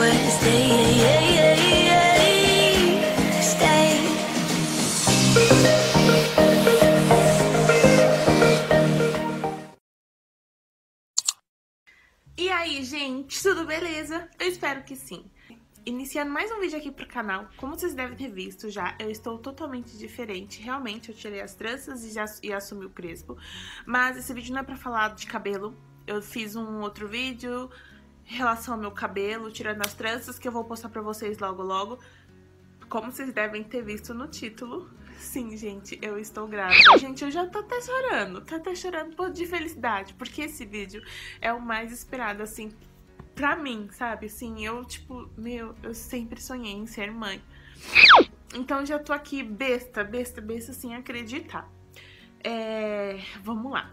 E aí, gente, tudo beleza? Eu espero que sim. Iniciando mais um vídeo aqui pro canal, como vocês devem ter visto já, eu estou totalmente diferente. Realmente, eu tirei as tranças e assumi o crespo. Mas esse vídeo não é pra falar de cabelo. Eu fiz um outro vídeo em relação ao meu cabelo, tirando as tranças, que eu vou postar pra vocês logo logo. Como vocês devem ter visto no título, sim, gente, eu estou grávida. Gente, eu já tô até chorando de felicidade, porque esse vídeo é o mais esperado, assim, pra mim, sabe? Assim, eu, tipo, eu sempre sonhei em ser mãe. Então, já tô aqui besta, sem acreditar. Vamos lá.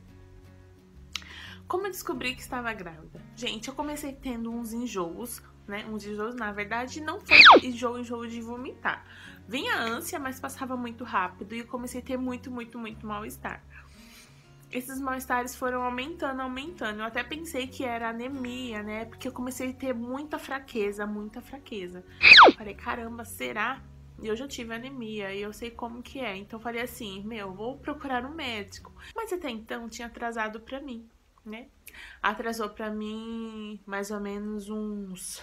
Como eu descobri que estava grávida? Gente, eu comecei tendo uns enjoos, né? Uns enjoos, na verdade, não foi enjoo de vomitar. Vinha ânsia, mas passava muito rápido e eu comecei a ter muito mal-estar. Esses mal-estares foram aumentando. Eu até pensei que era anemia, né? Porque eu comecei a ter muita fraqueza. Falei, caramba, será? E eu já tive anemia e eu sei como que é. Então falei assim, vou procurar um médico. Mas até então tinha atrasado pra mim, né? Atrasou pra mim mais ou menos uns...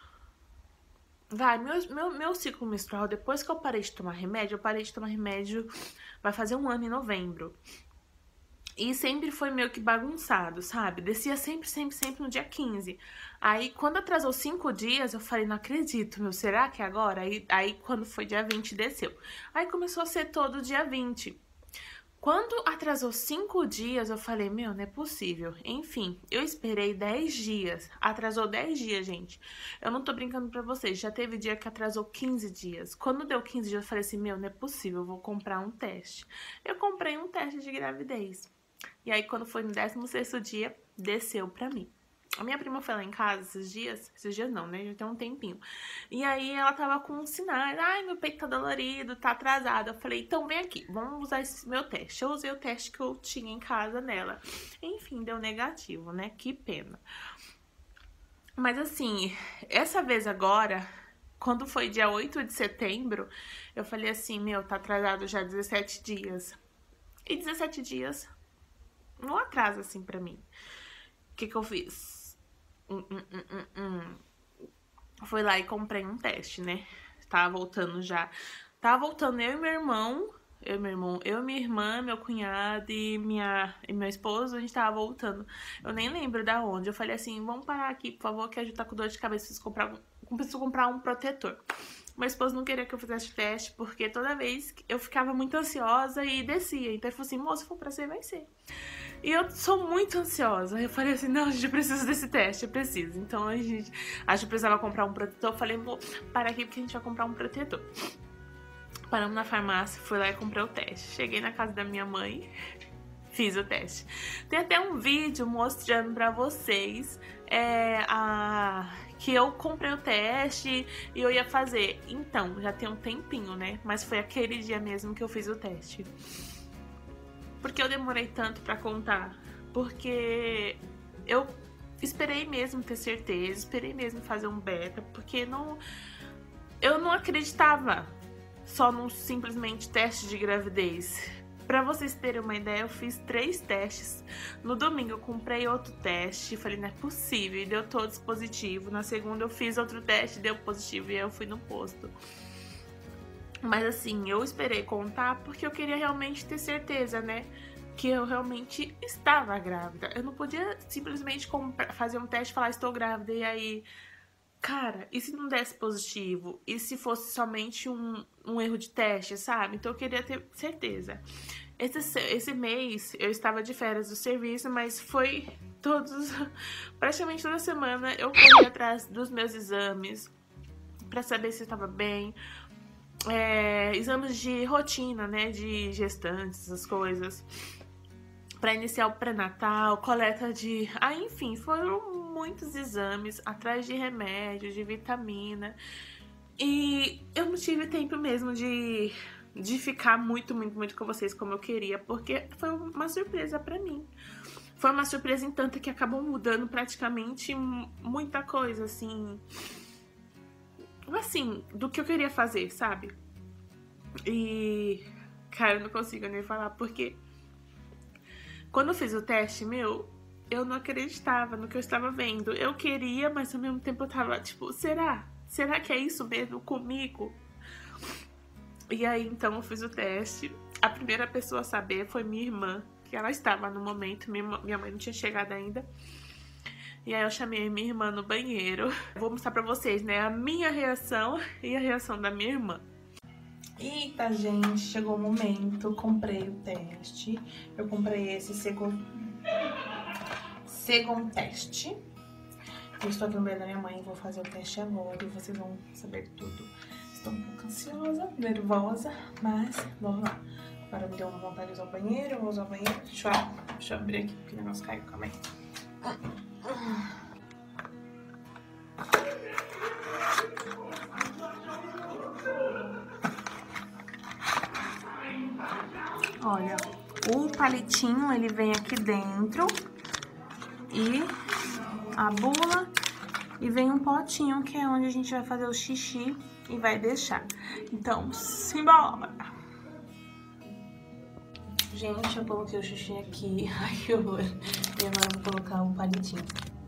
meu ciclo menstrual, depois que eu parei de tomar remédio, vai fazer um ano em novembro. E sempre foi meio que bagunçado, sabe? Descia sempre no dia 15. Aí, quando atrasou 5 dias, eu falei, não acredito, será que é agora? Aí, quando foi dia 20, desceu. Aí, começou a ser todo dia 20. Quando atrasou 5 dias, eu falei, não é possível. Enfim, eu esperei 10 dias. Atrasou 10 dias, gente. Eu não tô brincando pra vocês. Já teve dia que atrasou 15 dias. Quando deu 15 dias, eu falei assim, não é possível, eu vou comprar um teste. Eu comprei um teste de gravidez. E aí, quando foi no 16º dia, desceu pra mim. A minha prima foi lá em casa esses dias não, né? Já tem um tempinho. E aí, ela tava com sinais. Ai, meu peito tá dolorido, tá atrasado. Eu falei, então vem aqui, vamos usar esse meu teste. Eu usei o teste que eu tinha em casa nela. Enfim, deu negativo, né? Que pena. Mas assim, essa vez agora... Quando foi dia 8 de setembro, eu falei assim, tá atrasado já 17 dias. E 17 dias não atrasa assim pra mim. O que eu fiz? Fui lá e comprei um teste, né? Tava voltando já. Tava voltando eu e minha irmã, meu cunhado e meu esposo, a gente tava voltando. Eu nem lembro da onde. Eu falei assim, vamos parar aqui, por favor, que a gente tá com dor de cabeça, preciso comprar um protetor. Meu esposo não queria que eu fizesse teste, porque toda vez eu ficava muito ansiosa e descia. Então ele falou assim, moça, se for pra ser, vai ser. E eu sou muito ansiosa. Eu falei assim, não, a gente precisa desse teste, eu preciso. Então a gente precisava comprar um protetor. Eu falei, vou parar aqui porque a gente vai comprar um protetor. Paramos na farmácia, fui lá e comprei o teste. Cheguei na casa da minha mãe, fiz o teste. Tem até um vídeo mostrando pra vocês que eu comprei o teste e eu ia fazer. Então, já tem um tempinho, né? Mas foi aquele dia mesmo que eu fiz o teste. Por que eu demorei tanto pra contar? Porque eu esperei mesmo ter certeza, esperei mesmo fazer um beta, porque eu não acreditava só num simplesmente teste de gravidez. Pra vocês terem uma ideia, eu fiz 3 testes. No domingo eu comprei outro teste, falei, não é possível, e deu todos positivo. Na segunda eu fiz outro teste, deu positivo, e aí eu fui no posto. Mas assim, eu esperei contar porque eu queria realmente ter certeza, né? Que eu realmente estava grávida. Eu não podia simplesmente fazer um teste e falar, estou grávida, e aí... Cara, e se não desse positivo? E se fosse somente um erro de teste, sabe? Então eu queria ter certeza. Esse mês eu estava de férias do serviço, mas foi praticamente toda semana eu corri atrás dos meus exames pra saber se eu estava bem. Exames de rotina, né? De gestantes, essas coisas. Pra iniciar o pré-natal, coleta de... enfim, foram muitos exames, atrás de remédio, de vitamina. E eu não tive tempo mesmo de ficar muito com vocês como eu queria, porque foi uma surpresa pra mim. foi uma surpresa em tanto que acabou mudando praticamente muita coisa, assim, do que eu queria fazer, sabe? E, cara, eu não consigo nem falar, porque quando eu fiz o teste, eu não acreditava no que eu estava vendo. Eu queria, mas ao mesmo tempo eu tava, tipo, será? Será que é isso mesmo comigo? E aí, então, eu fiz o teste. A primeira pessoa a saber foi minha irmã, que ela estava no momento, minha mãe não tinha chegado ainda. E aí eu chamei minha irmã no banheiro. Vou mostrar pra vocês, né, a minha reação e a reação da minha irmã. Eita, gente, chegou o momento. Comprei o teste. Eu comprei esse segundo teste. Eu estou aqui no meio da minha mãe, vou fazer o teste agora e vocês vão saber tudo. Estou um pouco ansiosa, nervosa, mas vamos lá. Agora me deu uma vontade de usar o banheiro, eu vou usar o banheiro. Deixa eu abrir aqui, porque o negócio caiu, calma aí. Olha, o palitinho, ele vem aqui dentro e a bula e vem um potinho que é onde a gente vai fazer o xixi e vai deixar. Então, simbora! Gente, eu coloquei o xixi aqui, ai que horror. E agora eu vou colocar o palitinho.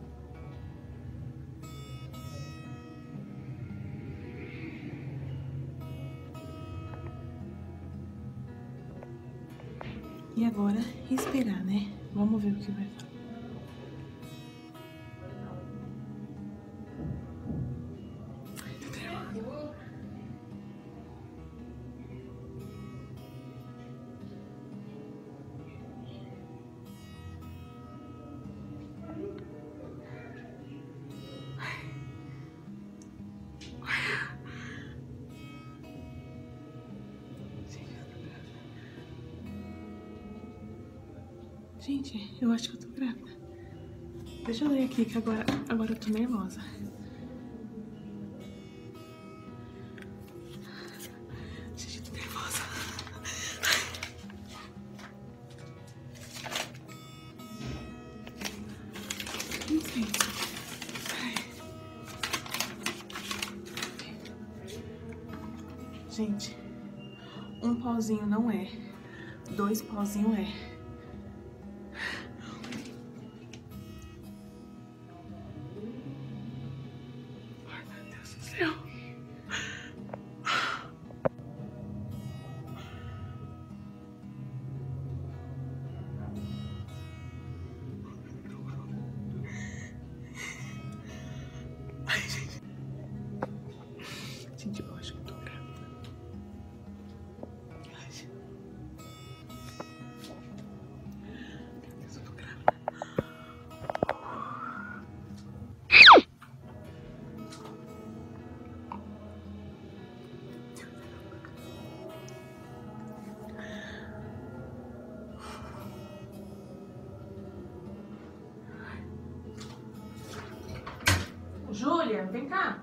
E agora, esperar, né? Vamos ver o que vai fazer. Gente, eu acho que eu tô grávida. Deixa eu ler aqui que agora eu tô nervosa. Gente, eu tô nervosa. Gente, um pauzinho não é. 2 pauzinhos é. Ai, gente. Gente, eu acho que eu tô grávida. Ai, gente. Meu Deus, eu tô grávida. Júlia, vem cá.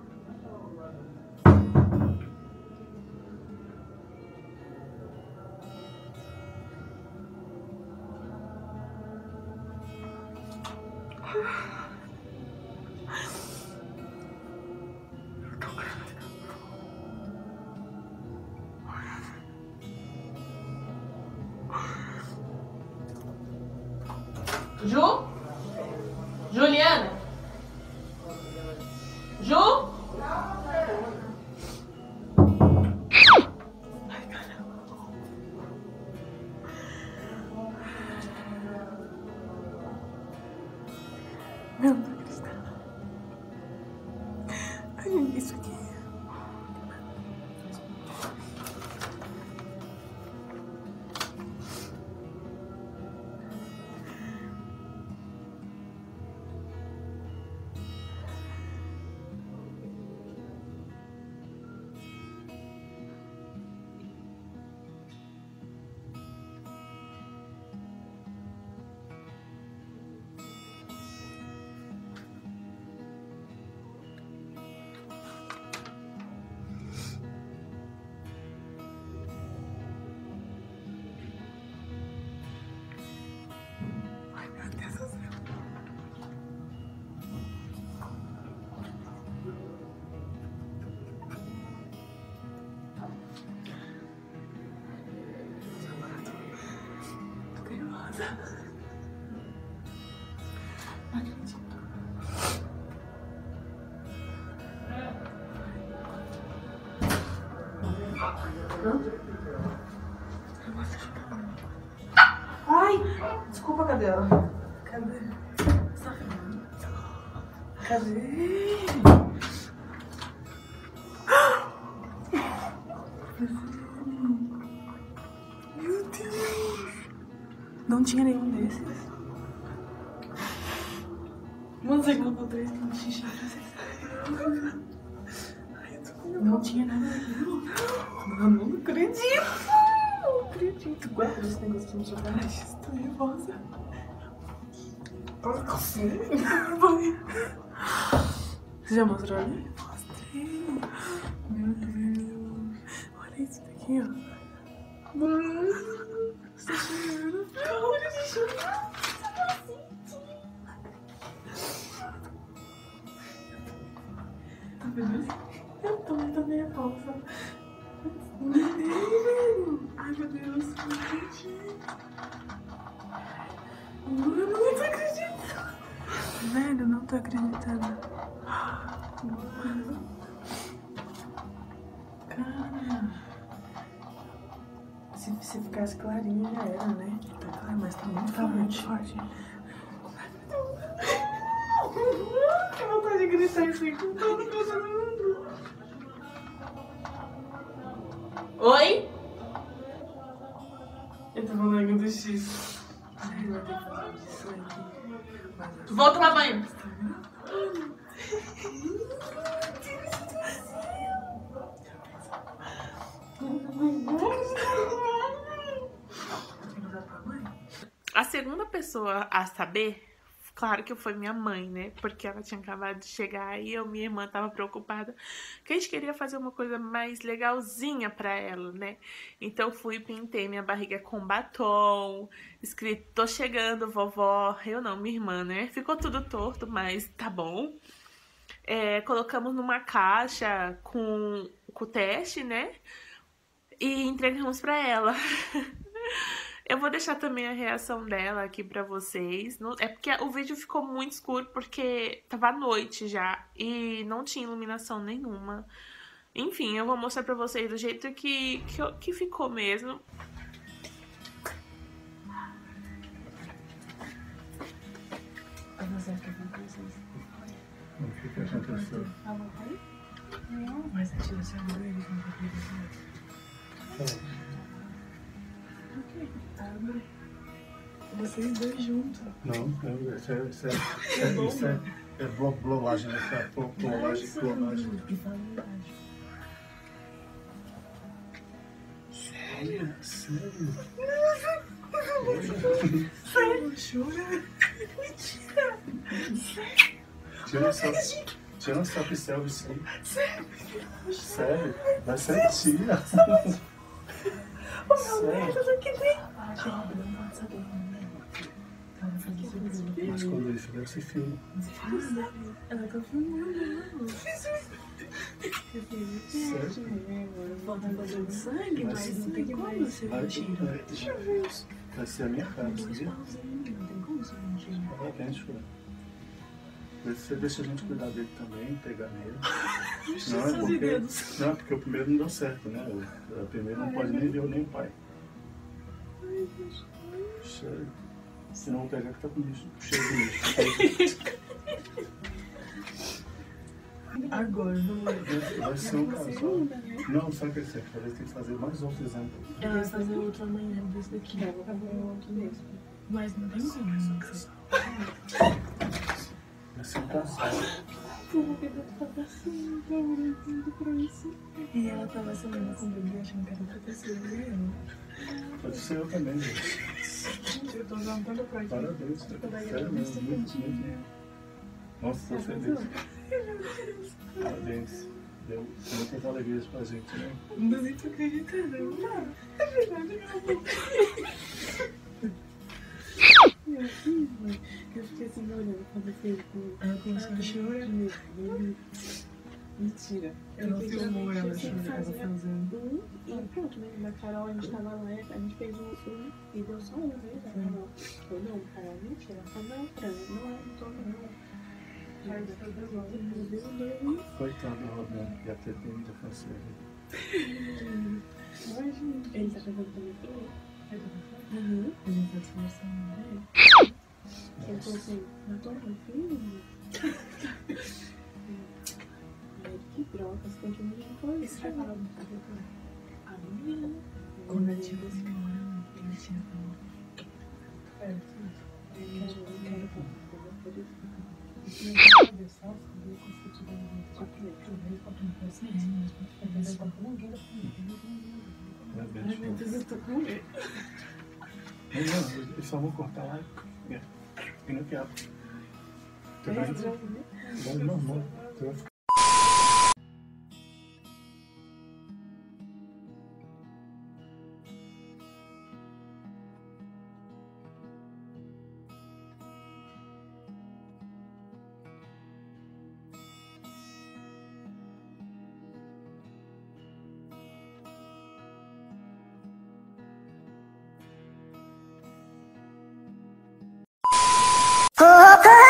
Ju? Juliana? Ju? Ai, caramba. Meu Deus. Ai, isso aqui. Não acredito. Ai! Desculpa, cadê ela? Cadê? Cadê? Meu Deus! Não tinha nenhum desses. Mano, você colocou 3 no xixi. Não tinha nada daquilo. Mano, não acredito. Não acredito. Guarda esse negócio no seu celular. Estou nervosa. Você já mostrou ali? Mostrei. Meu Deus. Olha isso daqui, ó. Mano. Você tá chorando? Olha de chorar. Tá vendo? Eu tô muito nervosa. Ai, meu Deus. Não acredito. Eu não tô acreditando. Velho, não tô acreditando. Cara. Se ficasse clarinho já era, né? Tá claro, mas tá muito forte. Que vontade de gritar isso aí com todo mundo. Oi? Eu tô falando do X. Ai, vai ter que fazer isso aqui. Volta lá, banho. A segunda pessoa a saber, claro que foi minha mãe, né? Porque ela tinha acabado de chegar e minha irmã tava preocupada. Que a gente queria fazer uma coisa mais legalzinha pra ela, né? Então fui e pintei minha barriga com batom, escrito, tô chegando, vovó. Eu não, minha irmã, né? Ficou tudo torto, mas tá bom. Colocamos numa caixa com o teste, né? E entregamos pra ela. Eu vou deixar também a reação dela aqui pra vocês. É porque o vídeo ficou muito escuro porque tava à noite já e não tinha iluminação nenhuma. Enfim, eu vou mostrar pra vocês do jeito que ficou mesmo. O que aconteceu? Não, mas a tia chamou eles no papel. O quê? Abre. Vocês dois juntos. Não, isso é blowagem, isso é clonagem. E fala embaixo. Sério? Sério? Jura? Mentira! Tira essa pincel disso aí. Sério? Sério? Vai ser tia. Sério? Sério? Mas quando isso deve ser filme. Ela tá filmando. Sério? Falta fazer de sangue, mas não tem como você mentir. Deixa eu ver isso. Vai ser a minha cara, sabia? Não tem como você mentir. Parabéns, Fura. Você deixa a gente cuidar dele também, pegar nele. Não, porque o primeiro não deu certo, né? O primeiro não pode nem ver nem o pai. Sério. Senão vou pegar que tá com lixo, cheio de lixo. Agora, não vai. Vai ser um casal. Não, sabe o que é? Talvez tem que fazer mais outro exame. Ela vai fazer outro amanhã desse daqui. Eu vou fazer um outro desse. Mas não tem como, não sei. Vai ser um casal. Porque eu tava assim, tava pra isso. E ela tava sonhando com o bebê, achando que era outra pessoa, né? Pode ser eu também, gente. Gente, eu tô usando tanta coisa. Parabéns. Sério mesmo, muito. Nossa, tô feliz. Parabéns. Deu muitas alegrias pra gente, né? Não sei se acreditando, não dá. É verdade, meu eu fiz, mãe. Eu fiquei assim, olhando quando eu fiz. Ela começou a chorar. Mentira. Eu não filmou ela achando que ela fazendo. E pronto, né? Na Carol a gente tava lá, a gente fez um e deu só uma vez. A Carol falou, não, Carol, mentira. Ela falou, não, Fran, não tô não. Coitado do Roberto, ia ter muita francesa. Imagina. Ele tá fazendo também pra mim. A gente tá conversando. Ele falou assim, matou meu filho? Que droga, você tem que me reconhecer. Isso vai falar muito do A menina. quando eu tive esse namorado, ele tinha falado. Eu quero por isso. Conversar sobre o que você tiver no Ai, meu Deus, eu tô com medo. eles só vão cortar lá e não quero. Tu vai normal. Tu vai ficar. Oh,